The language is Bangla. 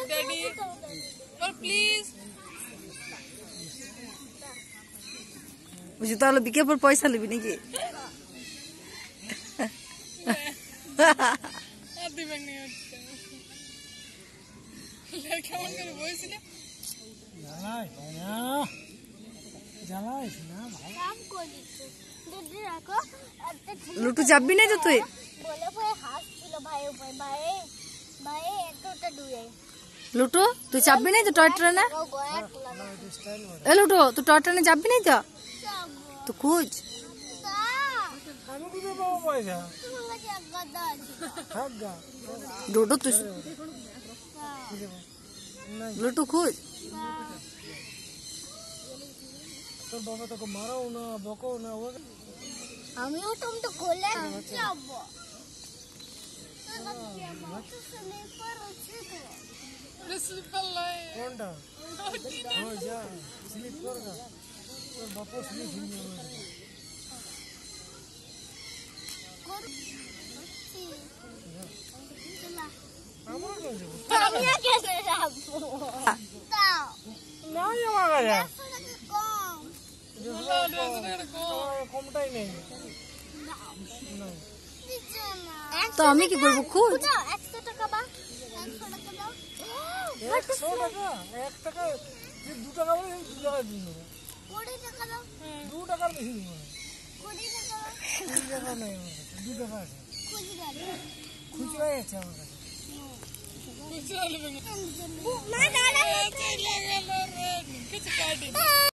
डैडी और प्लीज বুঝি তাহলে বিকে পর পয়সা নিবি নাকি আর দিবেন না কেমন করে বলছিল লুটু যাবি না তো তুই লুটু তুই চাপবি না তো টয় ট্রেনে এ লুটু তুই টয় ট্রেনে যাবি না তো তো খুঁজ লুটু তুই লুটু খুঁজ তোর বাবা তোকে মারাও না বকাও না আমিও তো কোলে যাব स्लीपर लाए কোনটা ও যা স্লিপ কর না তোর বাবা স্লিপ নিয়ে আমার কাছে আমি কেন যাব দাও না আমার কাছে কমটাই নেই তো আমি কি করবো খুঁজ 100 টাকা বা 100 টাকা দাও 100 টাকা 1 টাকা 2 টাকা বলে 2 টাকা দিন 20 টাকা দাও 2 টাকার বেশি দিব 20 টাকা 2 টাকা নেই 2 টাকা আছে খুচরা আছে আমার কাছে चल মা দাঁড়া चल लगा रे किछ काटी